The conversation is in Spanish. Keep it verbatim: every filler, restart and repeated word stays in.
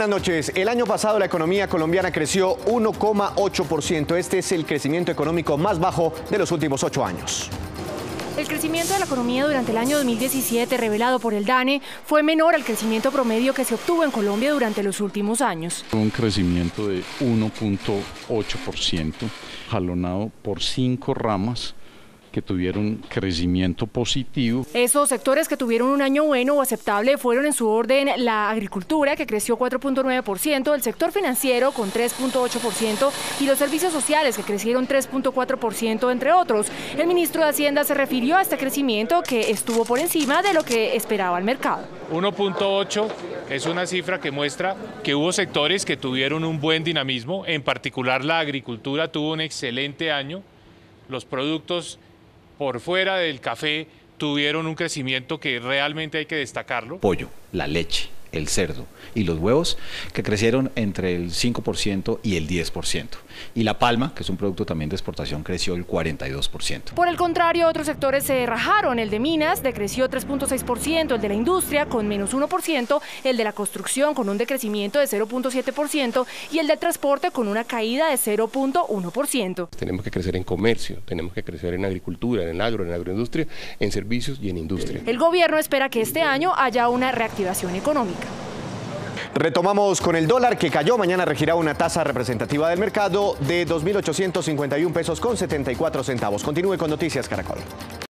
Buenas noches. El año pasado la economía colombiana creció uno coma ocho por ciento. Este es el crecimiento económico más bajo de los últimos ocho años. El crecimiento de la economía durante el año dos mil diecisiete, revelado por el DANE, fue menor al crecimiento promedio que se obtuvo en Colombia durante los últimos años. Un crecimiento de uno punto ocho por ciento, jalonado por cinco ramas que tuvieron crecimiento positivo. Esos sectores que tuvieron un año bueno o aceptable fueron en su orden la agricultura, que creció cuatro punto nueve por ciento, el sector financiero con tres punto ocho por ciento y los servicios sociales, que crecieron tres punto cuatro por ciento, entre otros. El ministro de Hacienda se refirió a este crecimiento que estuvo por encima de lo que esperaba el mercado. uno punto ocho es una cifra que muestra que hubo sectores que tuvieron un buen dinamismo, en particular la agricultura tuvo un excelente año, los productos por fuera del café tuvieron un crecimiento que realmente hay que destacarlo. Pollo, la leche, el cerdo y los huevos que crecieron entre el cinco por ciento y el diez por ciento. Y la palma, que es un producto también de exportación, creció el cuarenta y dos por ciento. Por el contrario, otros sectores se rajaron. El de minas decreció tres punto seis por ciento, el de la industria con menos uno por ciento, el de la construcción con un decrecimiento de cero punto siete por ciento y el del transporte con una caída de cero punto uno por ciento. Tenemos que crecer en comercio, tenemos que crecer en agricultura, en el agro, en la agroindustria, en servicios y en industria. El gobierno espera que este año haya una reactivación económica. Retomamos con el dólar, que cayó. Mañana regirá una tasa representativa del mercado de dos mil ochocientos cincuenta y un pesos con setenta y cuatro centavos. Continúe con Noticias Caracol.